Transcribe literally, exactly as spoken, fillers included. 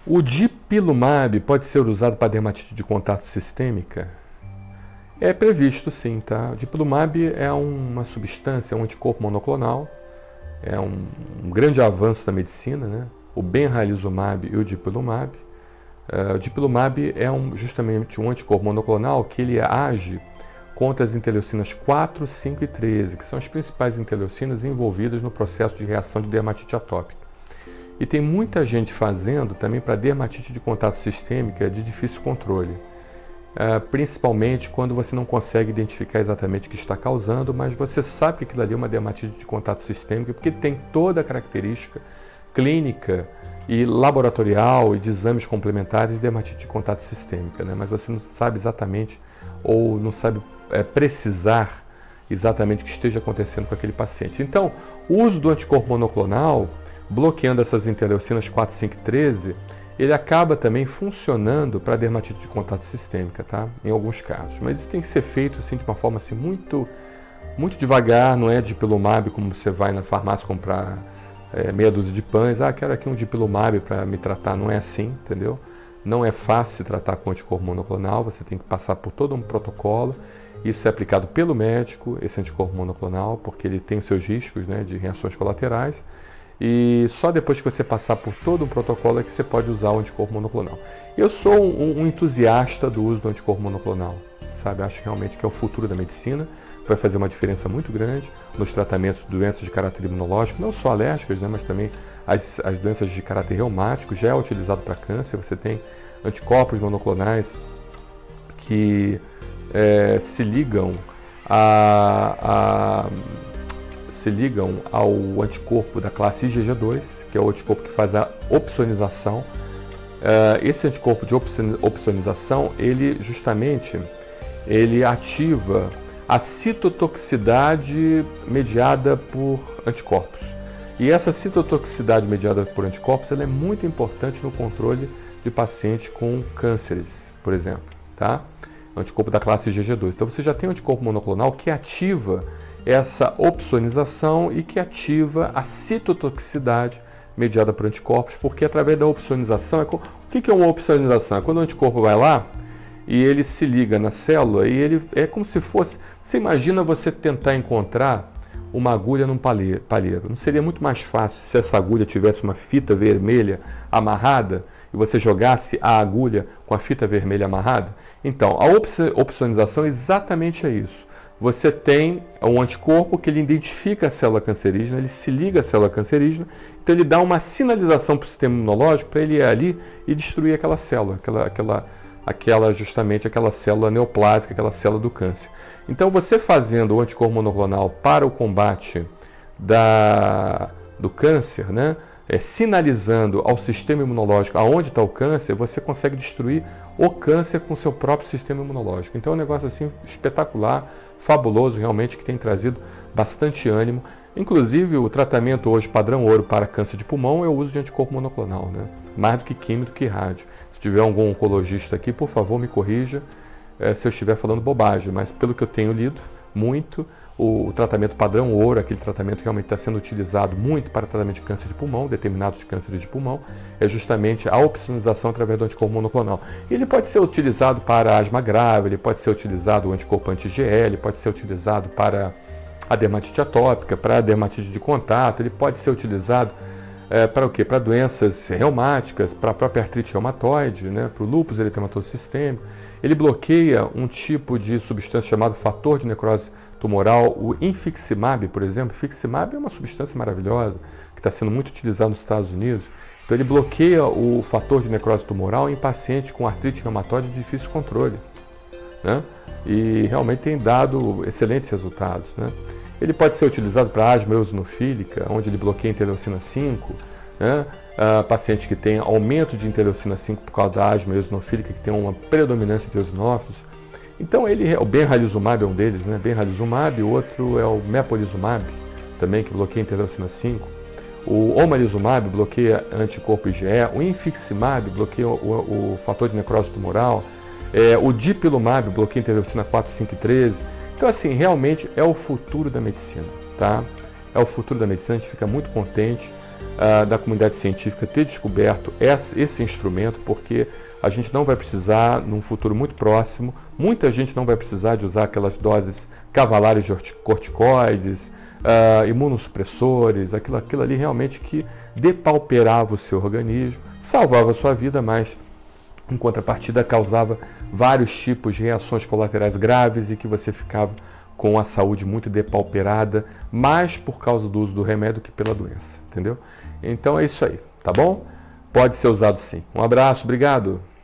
O dipilumab pode ser usado para dermatite de contato sistêmica? É previsto, sim, tá? O dipilumab é uma substância, é um anticorpo monoclonal, é um, um grande avanço da medicina, né? O benralizumab e o dipilumab. Uh, o dipilumab é um, justamente um anticorpo monoclonal que ele age contra as interleucinas quatro, cinco e treze, que são as principais interleucinas envolvidas no processo de reação de dermatite atópica. E tem muita gente fazendo também para dermatite de contato sistêmica de difícil controle, uh, principalmente quando você não consegue identificar exatamente o que está causando, mas você sabe que aquilo ali é uma dermatite de contato sistêmico, porque tem toda a característica clínica e laboratorial e de exames complementares de dermatite de contato sistêmica, né? Mas você não sabe exatamente ou não sabe é, precisar exatamente o que esteja acontecendo com aquele paciente. Então, o uso do anticorpo monoclonal, bloqueando essas interleucinas quatro, cinco e treze, ele acaba também funcionando para dermatite de contato sistêmica, tá? Em alguns casos. Mas isso tem que ser feito assim, de uma forma assim, muito, muito devagar, não é dipilumab como você vai na farmácia comprar é, meia dúzia de pães. Ah, quero aqui um dipilumab para me tratar. Não é assim, entendeu? Não é fácil se tratar com anticorpo monoclonal, você tem que passar por todo um protocolo. Isso é aplicado pelo médico, esse anticorpo monoclonal, porque ele tem os seus riscos, né, de reações colaterais. E só depois que você passar por todo um protocolo é que você pode usar o anticorpo monoclonal. Eu sou um, um entusiasta do uso do anticorpo monoclonal, sabe? Acho realmente que é o futuro da medicina, vai fazer uma diferença muito grande nos tratamentos de doenças de caráter imunológico, não só alérgicas, né, mas também as, as doenças de caráter reumático. Já é utilizado para câncer, você tem anticorpos monoclonais que é, se ligam a... a se ligam ao anticorpo da classe I G G dois, que é o anticorpo que faz a opsonização. Uh, esse anticorpo de opsonização, ele justamente ele ativa a citotoxicidade mediada por anticorpos. E essa citotoxicidade mediada por anticorpos ela é muito importante no controle de pacientes com cânceres, por exemplo, tá? O anticorpo da classe I G G dois. Então você já tem um anticorpo monoclonal que ativa essa opsonização e que ativa a citotoxicidade mediada por anticorpos, porque através da opsonização, é co... o que é uma opsonização? É quando o anticorpo vai lá e ele se liga na célula e ele é como se fosse, você imagina você tentar encontrar uma agulha num palheiro. Não seria muito mais fácil se essa agulha tivesse uma fita vermelha amarrada e você jogasse a agulha com a fita vermelha amarrada? Então, a opsonização exatamente é isso. Você tem um anticorpo que ele identifica a célula cancerígena, ele se liga à célula cancerígena, então ele dá uma sinalização para o sistema imunológico para ele ir ali e destruir aquela célula, aquela, aquela, aquela, justamente aquela célula neoplásica, aquela célula do câncer. Então você fazendo o anticorpo monoclonal para o combate da, do câncer, né, é, sinalizando ao sistema imunológico aonde está o câncer, você consegue destruir o câncer com o seu próprio sistema imunológico. Então é um negócio assim espetacular, fabuloso, realmente, que tem trazido bastante ânimo. Inclusive, o tratamento hoje padrão ouro para câncer de pulmão é o uso de anticorpo monoclonal, né? Mais do que químico, do que rádio. Se tiver algum oncologista aqui, por favor, me corrija é, se eu estiver falando bobagem, mas pelo que eu tenho lido muito, o, o tratamento padrão ouro, aquele tratamento que realmente está sendo utilizado muito para tratamento de câncer de pulmão, determinados cânceres de pulmão, é justamente a opsonização através do anticorpo monoclonal. E ele pode ser utilizado para asma grave, ele pode ser utilizado o anticorpo anti-G E, ele pode ser utilizado para a dermatite atópica, para a dermatite de contato, ele pode ser utilizado é, para o quê? Para doenças reumáticas, para a própria artrite reumatoide, né? Para o lúpus eritematoso sistêmico. Ele bloqueia um tipo de substância chamado fator de necrose tumoral, o infliximab, por exemplo. Infliximab é uma substância maravilhosa que está sendo muito utilizada nos Estados Unidos. Então ele bloqueia o fator de necrose tumoral em pacientes com artrite reumatoide de difícil controle, né? E realmente tem dado excelentes resultados, né? Ele pode ser utilizado para asma eosinofílica, onde ele bloqueia a interleucina cinco, né? Uh, pacientes que têm aumento de interleucina cinco por causa da asma eosinofílica, que tem uma predominância de eosinófilos. Então, ele, o benralizumab é um deles, né? Benralizumab, o outro é o mepolizumab, também, que bloqueia a interleucina cinco. O omalizumab bloqueia anticorpo I G E, o infliximab bloqueia o, o, o fator de necrose tumoral, é, o dipilumab bloqueia a interleucina quatro, cinco e treze. Então, assim, realmente é o futuro da medicina, tá? É o futuro da medicina, a gente fica muito contente uh, da comunidade científica ter descoberto esse, esse instrumento, porque a gente não vai precisar, num futuro muito próximo, muita gente não vai precisar de usar aquelas doses cavalares de corticoides, uh, imunossupressores, aquilo, aquilo ali realmente que depauperava o seu organismo, salvava a sua vida, mas em contrapartida causava vários tipos de reações colaterais graves e que você ficava com a saúde muito depauperada, mais por causa do uso do remédio que pela doença, entendeu? Então é isso aí, tá bom? Pode ser usado sim. Um abraço, obrigado!